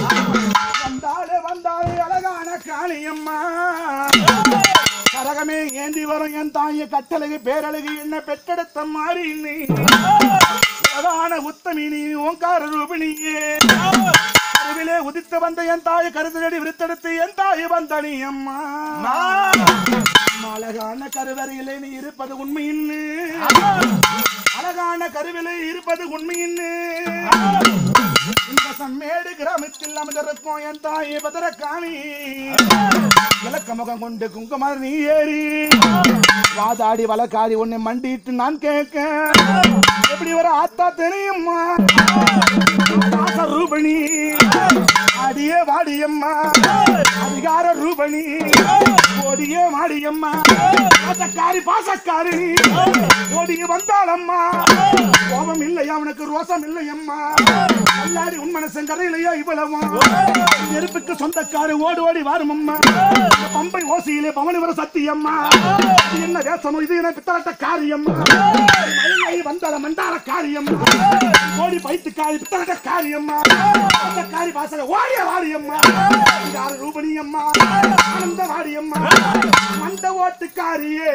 வந்தாலே வந்தாலே அழகான காளியம்மா கரகமே ஏந்தி வரும் என் தாய கட்டழகு பேரழகு என்ன பெற்றெடுத்த மாறி நீ அழகான உத்தமி நீ ஓங்கார ரூபிணியே கருவிலே உதித்து வந்த என் தாய கருத்தடி விருத்தெடுத்து என் தாய் வந்த நீ அம்மா அழகான கருவறையிலே நீ இருப்பது உண்மையின்னு அழகான கருவிலே இருப்பது உண்மையின்னு இந்த சம்மேடு கிராமத்தில் அமைந்திருக்கும் என் தாயை பதரக்காணி விளக்க முகம் கொண்டு குங்குமம் நீ ஏறி வாதாடி வழக்காடி உன்னை மண்டிட்டு நான் கேட்க எப்படி வர ஆத்தா தெரியுமா ரூபணி அடியே வாடியம்மா அதிகார ரூபணி ஓடியே வாடியம்மா பாசக்காரி பாசக்காரி ஓடிய வந்தாளம்மா கோபம் இல்லையா அவனுக்கு ரோசம் இல்லையம்மா எல்லாரி உன் மனசன் கரையிலையா இவ்வளவா நெருப்புக்கு சொந்தக்காரு ஓடி ஓடி வாரும் அம்மா பம்பை ஓசியிலே பவனி வர சத்தியம்மா என்ன வேசமோ இது என பித்தளட்ட காரியம்மா வந்தால மண்டார காரியம்மா ஓடி பைத்துக்காரி பித்தளட்ட காரியம்மா காரி பாசக ஓடிய வாரியம்மா ரூபணி அம்மா ஆனந்த வாரியம்மா மண்ட ஓட்டுக்காரியே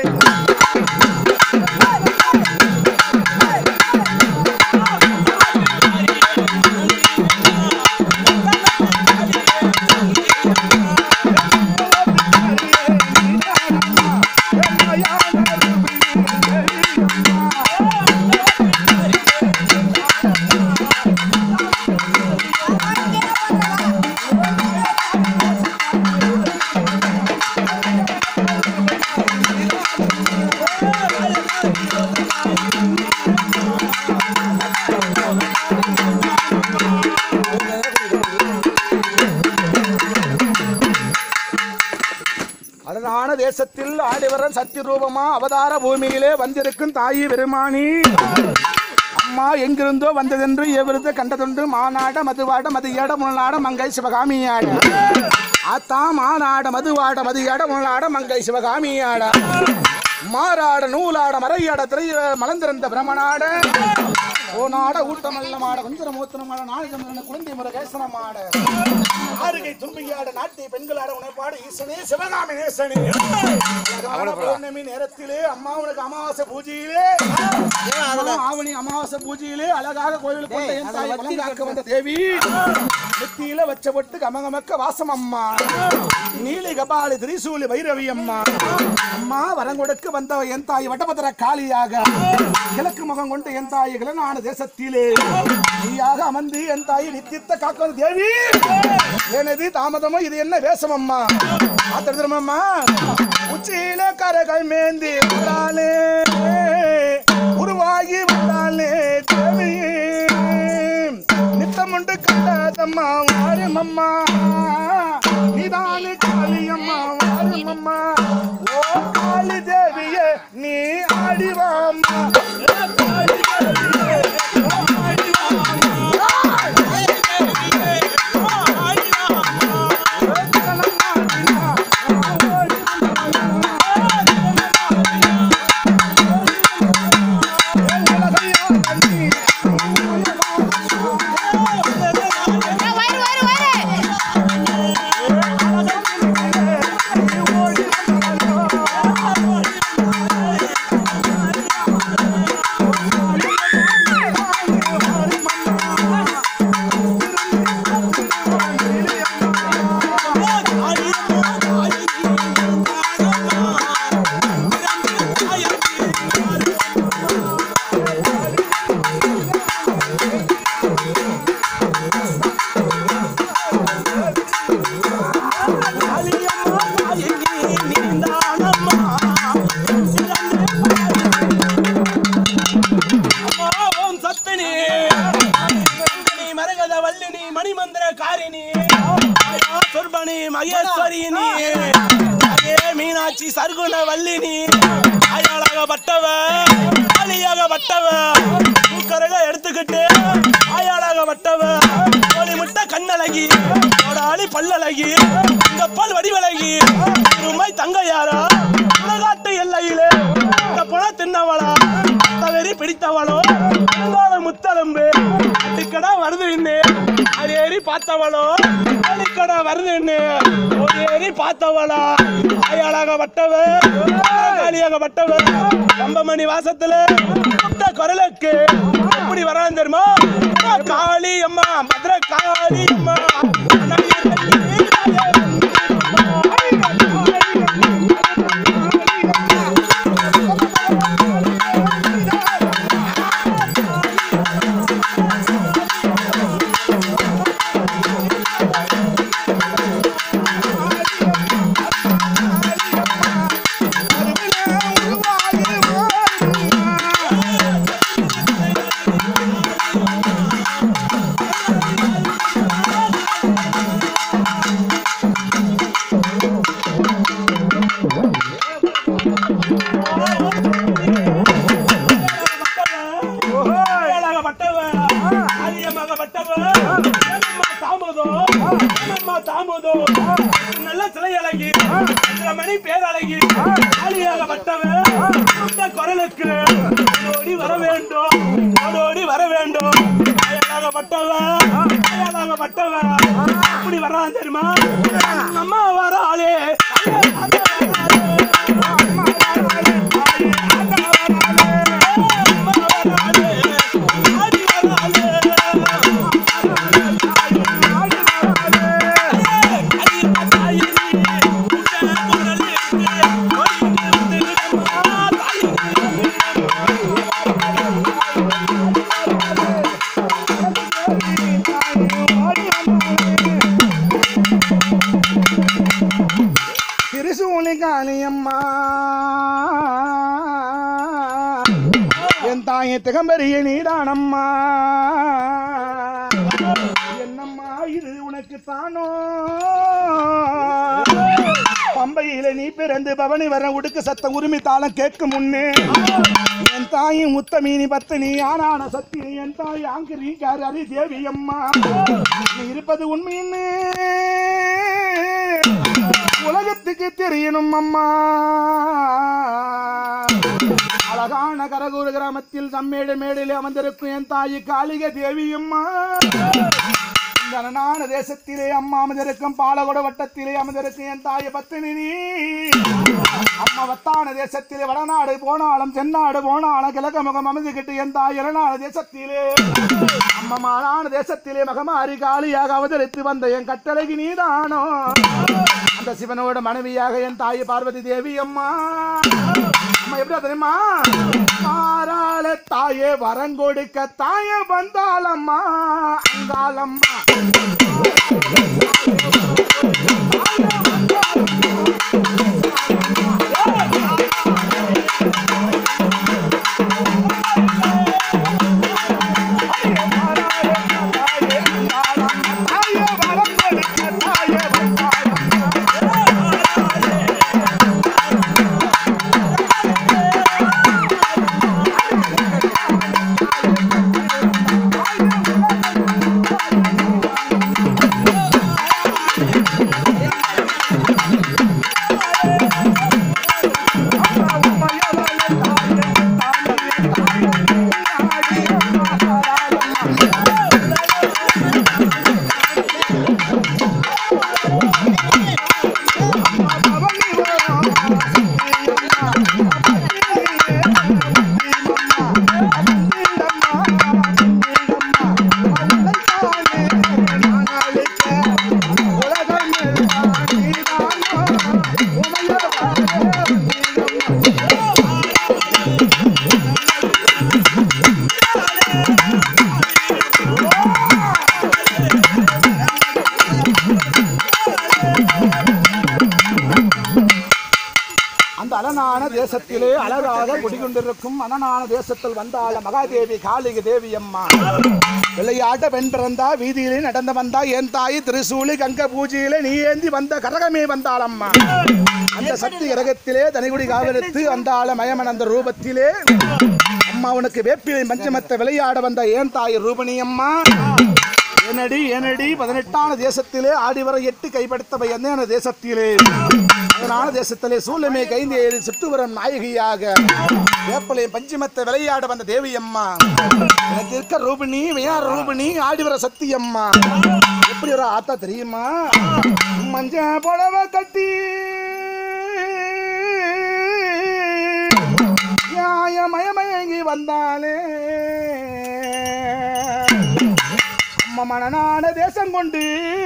தேசத்தில் ஆடிவரன் சத்திய ரூபமா அவதார பூமியிலே வந்திருக்கும் தாயி பெருமானி அம்மா எங்கிருந்தோ வந்ததென்று எவிருந்த கண்டதொன்று மாநாட மதுவாட மதியாட முன்னாட மங்கை சிவகாமியாட ஆத்தா மாநாட மதுவாட மதியாட முன்னாட மங்கை சிவகாமியாட மாறாட நூலாட மறையாட திரை மலர்ந்திருந்த பிரமநாட ஓநாட ஊட்டமல்ல மாட கொஞ்சர மூத்தனமாட நாளிதம் குழந்தை முறை கேசனமாட ஆறுகை தும்பியாட நாட்டிய பெண்களாட உணர்பாடு ஈசனே சிவகாமி நேசனே பௌர்ணமி நேரத்திலே அம்மா உனக்கு அமாவாசை பூஜையிலே ஆவணி அமாவாசை பூஜையிலே அழகாக கோயில் கொண்ட என் தாய் வளங்காக்க வந்த தேவி நெத்தியில வச்ச பொட்டு கமகமக்க வாசம் அம்மா நீலி கபாலி திரிசூலி வைரவி அம்மா அம்மா வரங்கொடுக்கு வந்த என் தாய் வட்டபத்திர காளியாக கிழக்கு முகம் கொண்டு என் தாய் கிளனான தேசத்திலே நீயாக அமர்ந்து என் தாயை நித்தித்த காக்க தேவி எனது தாமதமோ இது என்ன வேஷம் அம்மா ஆத்திரமா உச்சியில கரகள் மேந்தி விட்டாலே உருவாகி விட்டாலே தேவி நித்தமுண்டு கண்டாதம்மா வாரும் அம்மா நீதானு காளியம்மா வாரும் அம்மா ஓ காளி தேவியே நீ ஆடிவாம்மா மீனாட்சி சர்குண வல்லினி அயாளாக பட்டவ ஆளியாக பட்டவ தூக்கரக எடுத்துக்கிட்டு ஆயாளாக பட்டவ கோழி முட்டை கண்ணழகி ஆளி பல்லழகி இந்த பால் வடிவழகி இருமாய் தங்கையாரா உலகாட்டு எல்லையிலே இந்த புன தின்னவளா வெறி பிடித்தவளோ முத்தளம்பு அதுக்கடா வருது அது ஏறி பார்த்தவளோ கடை வருதுன்னு ஒரு ஏறி பார்த்தவளா ஆயாளாகப்பட்டவ காளியாகப்பட்டவ கம்பமணி வாசத்துல குரலுக்கு எப்படி வரான்னு தெரியுமா? காளி அம்மா மதுரை காளி அம்மா நல்ல சிலை அழகி மணி பேரழகி காளியாகப்பட்டவ குரலுக்கு ஓடி வர வேண்டும் ஓடோடி வர வேண்டும் ஆயாளாகப்பட்டவ அப்படி வர்றான் தெரியுமா? அம்மா வராளே காளியம்மா என் தாயை திகம்பரிய நீதானம்மா என்னம்மா இது உனக்கு தானோ பம்பையில நீ பிறந்து பவனி வர உடுக்கு சத்த உரிமை தாளம் கேட்கும் முன்னே என் தாயும் முத்தமீனி பத்தினி ஆனான சத்தினி என் தாய் ஆங்கிரி காரி தேவி அம்மா நீ இருப்பது உண்மைன்னு உலகத்துக்கு தெரியணும் அம்மா. அழகான கரகூர் கிராமத்தில் நம்மேடு மேடையில் அமர்ந்திருக்கும் என் தாய் காளிக தேவி அம்மா இந்த தேசத்திலே அம்மா அமர்ந்திருக்கும் பாலகோட வட்டத்திலே அமர்ந்திருக்கும் என் தாய் பத்தினி அம்மா வத்தான தேசத்திலே வடநாடு போனாலும் தென்னாடு போனாலும் கிழக்க முகம் அமைந்துகிட்டு என் தாய் இளநாடு தேசத்திலே அம்மமான தேசத்திலே மகமாரி காளியாக அவதரித்து வந்த என் கட்டளைக்கு நீதானோ அந்த சிவனோட மனைவியாக என் தாய் பார்வதி தேவி அம்மா அம்மா எப்படி தெரியுமா? மாறாள தாயே வரங்கொடுக்க தாய வந்தாலம்மா அங்காலம்மா தேசத்திலே அழகாக குடிகொண்டிருக்கும் மனநான தேசத்தில் வந்தாள் மகாதேவி காளிக தேவி அம்மா விளையாட்ட பெண் பிறந்தா வீதியிலே நடந்து வந்தா என் தாய் திரிசூலி கங்க பூஜையிலே நீ ஏந்தி வந்த கரகமே வந்தாள் அம்மா அந்த சக்தி கிரகத்திலே தனிகுடி காவலித்து வந்தாள் மயமனந்த ரூபத்திலே அம்மா உனக்கு வேப்பிலை பஞ்சமத்தை விளையாட வந்த என் தாய் ரூபணி அம்மா எனடி 18ஆன தேசத்திலே ஆடிவர 8 கைப்படுத்தவை என்ன தேசத்திலே அதனால தேசத்திலே சூலமே கைந்தேறி சுற்றுவரம் நாயகியாக வேப்பலை பஞ்சமத்தை விளையாட வந்த தேவி அம்மா எனக்கு இருக்க ரூபிணி வியார ரூபிணி ஆடிவர சக்தி அம்மா எப்படி ஒரு ஆத்தா தெரியுமா? மஞ்ச புடவை கட்டி மயமயங்கி வந்தாலே அம்மா மனநாட தேசம் கொண்டு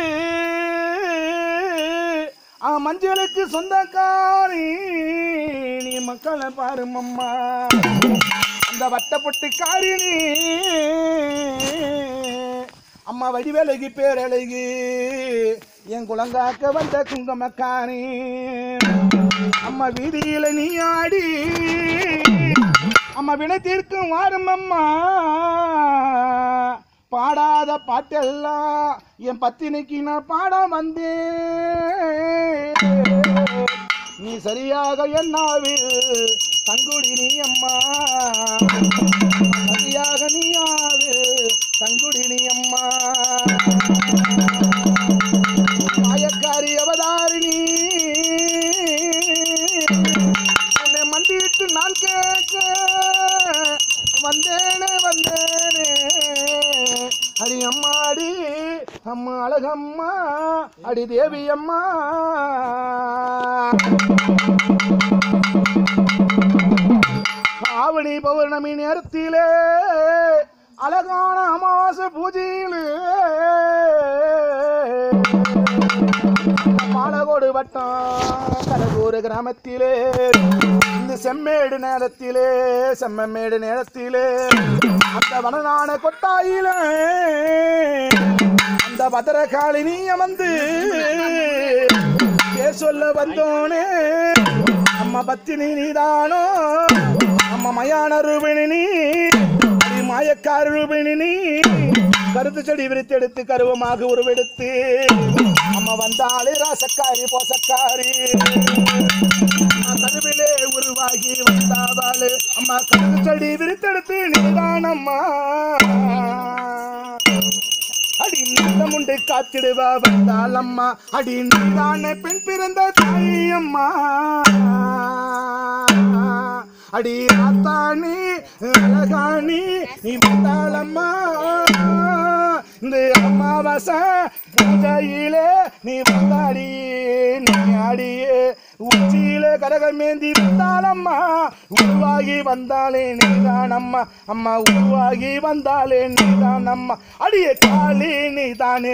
மஞ்சளுக்கு சொந்தக்காரி நீ மக்களை பாருமம்மா. அந்த வட்டப்பொட்டுக்காரி நீ அம்மா வடிவேலைக்கு பேரழகி என் குளங்காக்க வந்த குங்கமக்காரி. அம்மா வீதியில நீ ஆடி அம்மா வினை தீர்க்கும் வாரும் அம்மா. பாடாத பாட்டெல்லாம் என் பத்தினிக்கு நான் பாட வந்தேன். நீ சரியாக என்னாவில் தங்குடி நீ அம்மா, சரியாக நீ ஆவு தங்குடி நீ அம்மா. மாயக்காரி அவதாரிணி என்னை மண்டிட்டு நான் கேட்க வந்தேனே வந்தேனே. அடி அம்மா அடி அம்மா அழகம்மா அடி தேவி அம்மா. ஆவணி பௌர்ணமி நேரத்திலே அழகான அமாவாசை பூஜையிலே மாலகோடு வட்டம் கரகூர் கிராமத்திலே இந்த செம்மேடு நேரத்திலே அந்த வனநான கொட்டாயிலே அந்த பத்திரகாளினி அமர்ந்து பேர் சொல்ல வந்தோனே. அம்மா பத்தினி நீதானோ அம்மா மயான ரூபிணி அடி மாயக்கார ரூபிணி. கருத்து செடி விரித்தெடுத்து கருவமாக உருவெடுத்து அம்மா வந்தாலே ராசக்காரி போசக்காரி கருவிலே உருவாகி வந்தாவாளு அம்மா. கருத்து செடி விரித்தெடுத்து நீதானம்மா அடி நல்லமுண்டு காத்திடுவா வந்தாலம்மா. அடி நீதான பெண் பிறந்த தாயம்மா. அடி ஆத்தானி அழகானி நீ வந்தாலம்மா. இந்த அமாவாசை பூஜையிலே நீ வந்தாடியே நீ ஆடியே உச்சியில கரகமேந்தி வந்தாலம்மா. உருவாகி வந்தாலே நீதானம்மா அம்மா, உருவாகி வந்தாலே நீதானம்மா. அடிய காளி நீதானே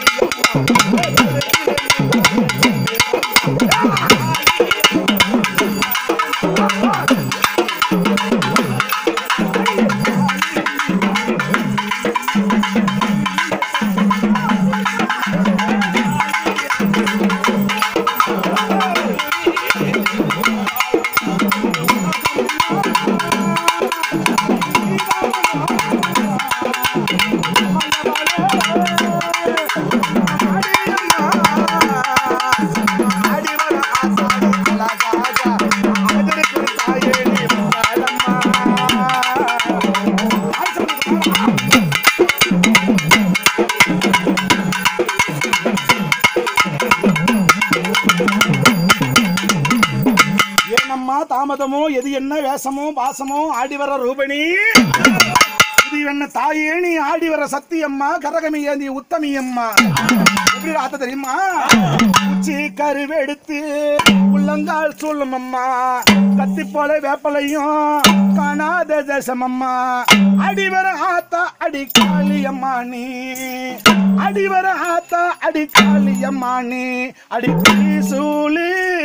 தாமதமோ எது என்ன வேஷமோ பாசமோ ஆடி வர ரூபணி இது என்ன தாயே நீ ஆடி வர சத்தியம்மா கரகமி ஏந்தி உத்தமி அம்மா. எப்படி ஆத்த தெரியுமா? உச்சி கருவெடுத்து உள்ளங்கால் சொல்லும் அம்மா. கத்தி போல வேப்பலையும் காணாத தேசம் அம்மா. அடிவர ஆத்தா அடி காளி அம்மா நீ, அடிவர ஆத்தா அடி காளி அம்மா நீ. அடி சூழி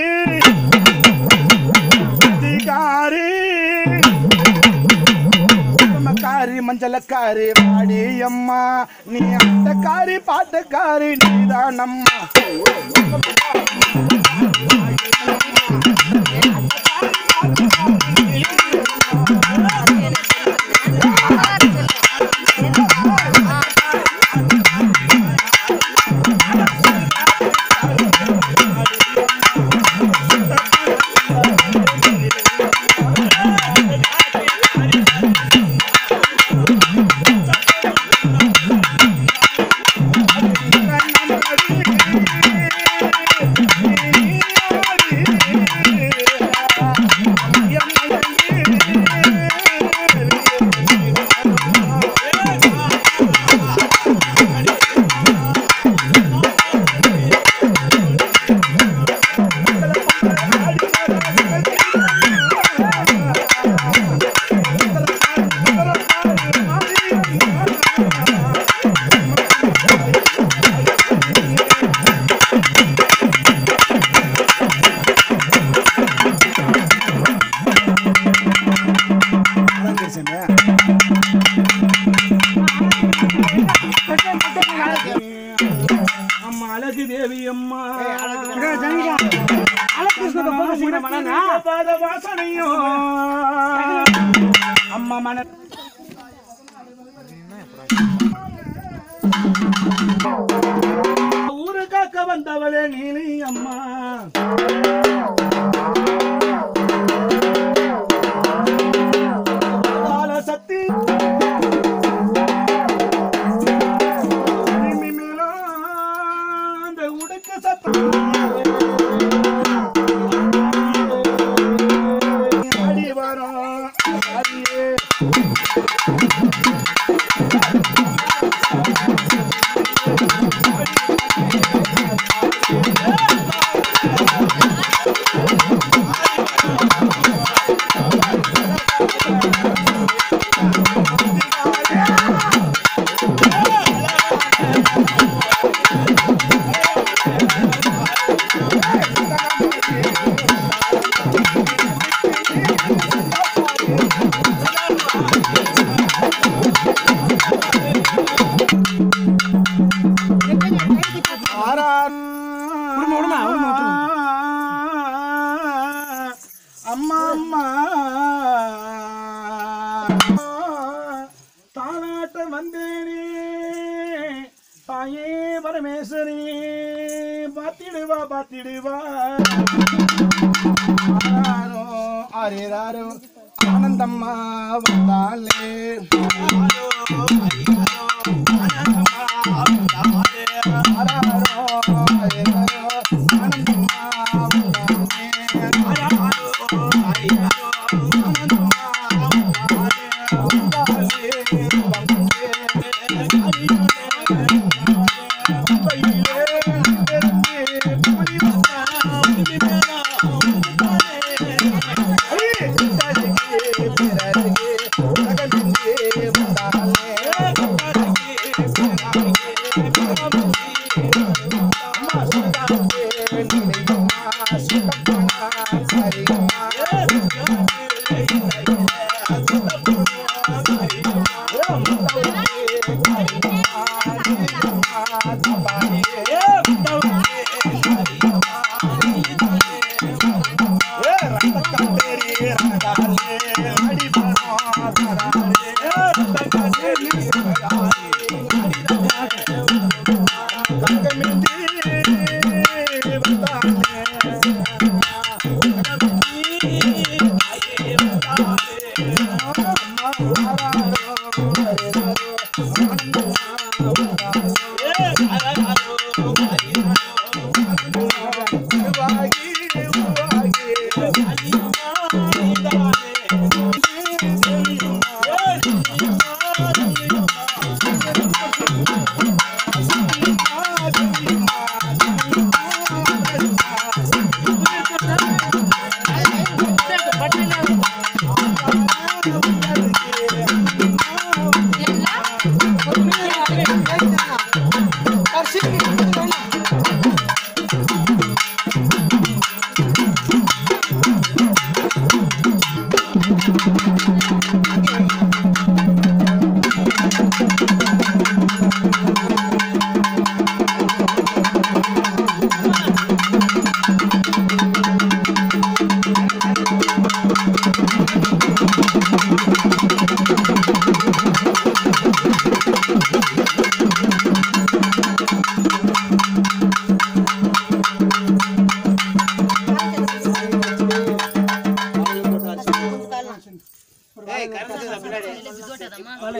காரி மஞ்சளக்காரி வாடி அம்மா. நீ அட்டக்காரி பாட்டக்காரி நீதானம்மா. அழகு தேவி அம்மா வாசனையும் அம்மா மன ஊரு காக்க வந்தவளே நீலி அம்மா சக்தி அந்த உடுக்க சத்தம் அடி வரும் அடியே அம்மா அம்மா தாலாட்ட வந்தேனே தாயே பரமேஸ்வரி பாத்திடுவா பாத்திடுவா ஆரேராரோ ஆனந்தம்மா வந்தாலே